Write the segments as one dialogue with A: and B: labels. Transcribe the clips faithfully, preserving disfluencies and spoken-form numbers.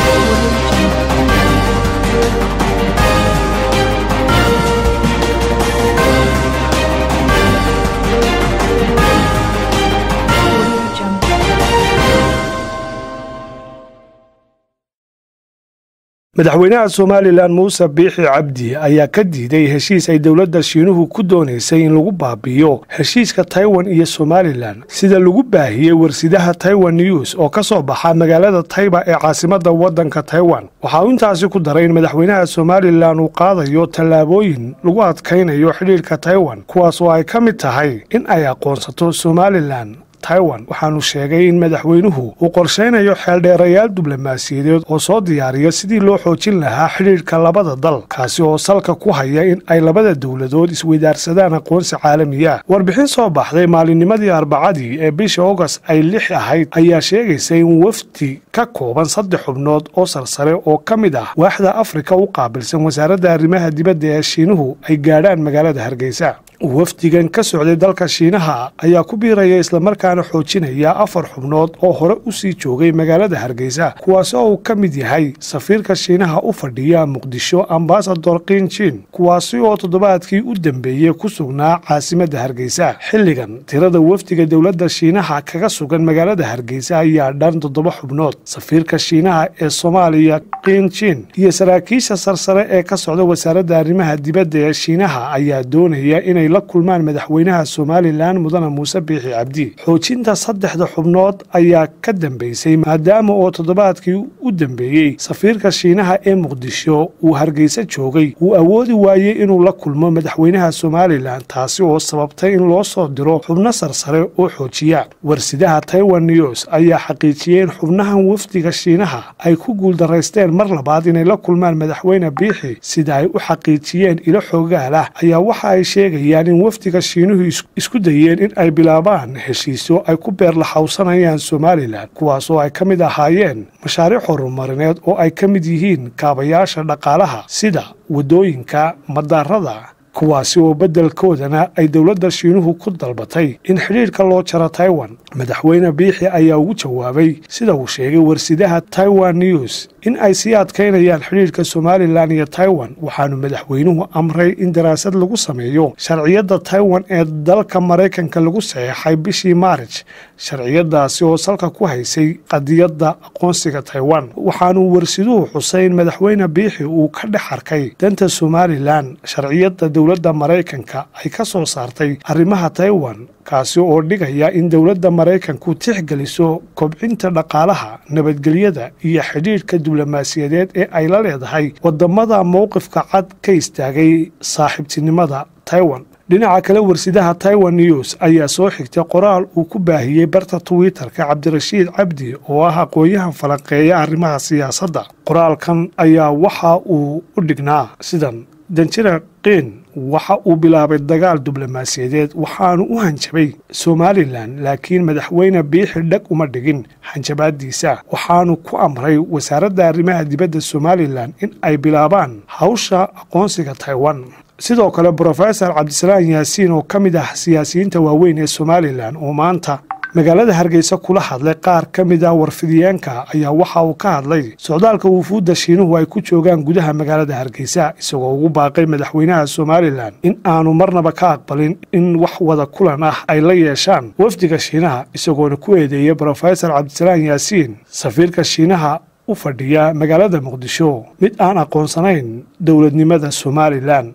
A: madaxweynaha Soomaaliland Muuse Biixi Cabdi ayaa ka diiday heshiis ay dawladda Shiinuhu ku doonaysay in lagu baabiyo heshiiska Taiwan iyo Somaliland sida lagu baahiyay warsidaha Taiwan News oo ka soo baxa magaalada Taiba ee caasimadda waddanka Taiwan. waxa uu intaasi ku daray in madaxweynaha Somaliland uu qaadayo tallaabooyin lagu adkaynayo xiriirka Taiwan kuwaas oo ay ka mid tahay in ay aqoonsato Somaliland Taiwan. waxaanu sheegay in madaxweynuhu uu qorsheynayo xeeldheerayaal diblomaasiyadeed oo soo diyaariya sidii loo xoojin lahaa xiriirka labada dal kaasi oo salka ku haya in ay labada dawladood isweydaarsadaan aqoonsi caalami ah. warbixin soo baxday maalinnimadii Arbacadii ee bisha August ay lix ahayd ayaa sheegaysa in wafdi ka kooban saddex xubnood oo sarsare oo ka mid ah waaxda Afrika u qaabilsan wasaaradda arrimaha dibadda ee Shiinuhu ay gaadhaan magaalada Hargeysa. wafdigan ka socday dalka Shiinaha ayaa ku biiraya isla markaana xoojinaya afar xubnood oo hore u sii joogay magaalada Hargeysa kuwaas oo ka mid yahay safiirka Shiinaha u fadhiya Muqdisho Ambassador Qin Chin kuwaas oo toddobaadkii u dambeeyay ku sugnaa caasimadda Hargeysa. xilligan tirada wafdiga dawladda Shiinaha kaga sugan magaalada Hargeysa ayaa dhan toddoba xubnood. safiirka Shiinaha ee Soomaaliya Qin Chin iyo saraakiisha sarsare ee ka socda wasaaradda arrimaha dibadda ee Shiinaha ayaa doonaya inay la kulmaan madaxweynaha Somaliland Mudane Muuse Biixi Cabdi. xoojinta saddexda xubnood ayaa ka dambeysay maadaama oo toddobaadkii u dambeeyay safiirka Shiinaha ee Muqdisho uu Hargeysa joogay uu awoodi waayay inuu la kulmo madaxweynaha Somaliland taasi oo sababtay in loo soo diro xubno sarsare oo xoojiya. warsidaha Taiwan News ayaa xaqiijiyay in xubnahan wafdiga Shiinaha ay ku guuldareysteen mar labaad inay la kulmaan madaxweyne Biixi sida ay u xaqiijiyeen ilo xoogaal ah ayaa waxa ay sheegayaan in wafdiga Shiinuhu isku dayeen in ay bilaabaan heshiisyo ay ku beer la xawsanayaan Somaliland kuwaas oo ay ka mid ahaayeen mashaariic horumarineed oo ay ka mid yihiin kaabayaasha dhaqaalaha sida wadooyinka madaarada kuwaasi oo bedelkoodana ay dawladda Shiinuhu ku dalbatay in xiriirka loo jaro Taiwan. madaxweyne Biixi ayaa ugu jawaabay sida uu sheegay warsidaha Taiwan News in ay sii adkaynayaan xiriirka Somaliland iyo Taiwan waxaanu madaxweynuhu amray in daraasad lagu sameeyo sharciyada Taiwan ee dalka Mareykanka lagu saxeexay bishii March. sharciyadaasi oo salka ku haysay qadiyadda aqoonsiga Taiwan. waxaanu warsiduhu xuseyn madaxweyne Biixi uu ka dhex arkay danta Somaliland sharciyada dawladda Mareykanka ay ka soo saartay arrimaha Taiwan kaasi oo dhigaya in dawladda Mareykanku tixgeliso kobcinta dhaqaalaha nabadgelyada iyo xiriirka diblomaasiyadeed ee ay la leedahay wadamada mowqifka cad ka istaagay saaxiibtinimada Taiwan. dhinaca kale warsidaha Taiwan News ayaa soo xigtay qoraal uu ku baahiyay barta Twitter-ka Cabdirashiid Cabdi oo ah aqoonyahan falanqeeya arrimaha siyaasadda. qoraalkan ayaa waxa uu u dhignaa sidan: danjira Qin waxa uu bilaabay dagaal diblomaasiyadeed waxaanu u hanjabay Somaliland laakiin madaxweyne Biixi dhag uma dhigin hanjabaadiisa. waxaanu ku amray wasaaradda arrimaha dibadda Somaliland in ay bilaabaan hawsha aqoonsiga Taiwan. sidoo kale Professor Cabdisalaam Yaasiin oo ka mid ah siyaasiyiinta waaweyn ee Somaliland oo maanta magaalada Hargeysa kula hadlay qaar ka mid ah warfidiyeenka ayaa waxa uu ka hadlay socdaalka wufuudda Shiinuhu ay ku joogaan gudaha magaalada Hargeysa isagoo ugu baaqay madaxweynaha Somaliland in aanu marnaba ka aqbalin in wax wada kulan ah ay la yeeshaan wafdiga Shiinaha isagoo ku eedeeyay Professor Cabdisalaam Yaasiin safiirka Shiinaha u fadhiya magaalada Muqdisho mid aan aqoonsanayn dawladnimada Somaliland.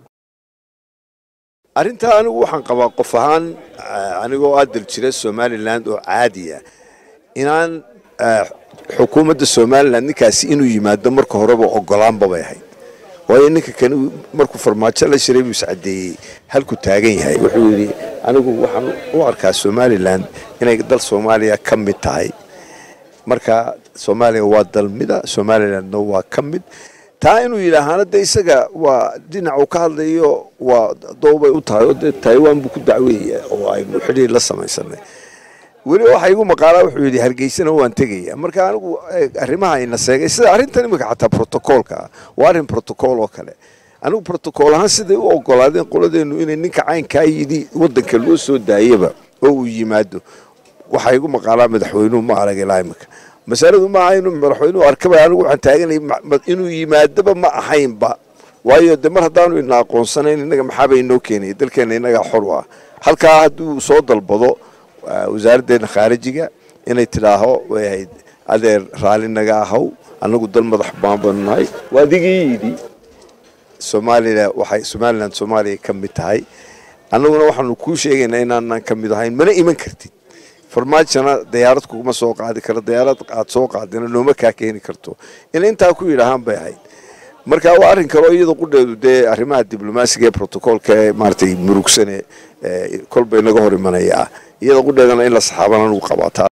B: arrinta anigu waxaan qabaa qof ahaan anigoo aadal jira Somaliland oo caadi ah inaan xukuumadda Somaliland ninkaasi inuu yimaado marka horeba ogolaanba bay ahayd. waayo ninka kan markuu farmaajo la shiray buu sacadeeyay halku taagan yahay wuxuu yiri anigu waxaan u arkaa Somaliland inay dal Soomaaliya ka mid tahay. marka Soomaaliya waa dal mida Somaliland waa ka mid taa inuu yiraahdo de isaga waa dhinac uu ka hadlayo waa doobay u tahay oo Taiwan buu ku dacweeyay oo ay xiriir la sameeysanay. weli waxa igu maqaalaa wuxuu yiri Hargeysana waan tagayaa. marka anigu arrimaha ina seegay sida arrintan imika xataa protocolka waa arin protocol oo kale. anigu protocol ahaan sidii u ogolaadeen qoladeenu inay ninka caynka yidi wadanka loo soo daayaba oo uu yimaado waxa igu maqaalaa madaxweynuhu ma arag ilaa imika masaladu ma aha inuu madaxweynuhu arkaba anigu waxaan taaganay inuu yimaadaba ma ahaynba waayo de mar haddaanu ina aqoonsanayn innaga maxaaba inoo keenay dalkeena innagaa xor u ah halkaa hadduu soo dalbado wasaaraddeena khaarijiga inay tidhaaho way ahayd adeer raalli naga ahaw annagu dal madax baan baanu nahay waa adigii yidhi soomaaliya waxay somaliland soomaaliya ka mid tahay annaguna waxaanu kuu sheegaynaa inaanan ka mid ahayn mana iman kartid farmaajona diyaarad kuguma soo qaadi karo diyaarad aad soo qaadina nooma kaa keeni karto in intaa ku yidhaahaan bay ahayd marka waa arrin kaloo iyada qudheedu dee arrimaha diblomaasiga ee protocolka ee maaragtay murugsane kolbay naga hor imanaya iyada qudheedana in la saxaabana lagu qabaataa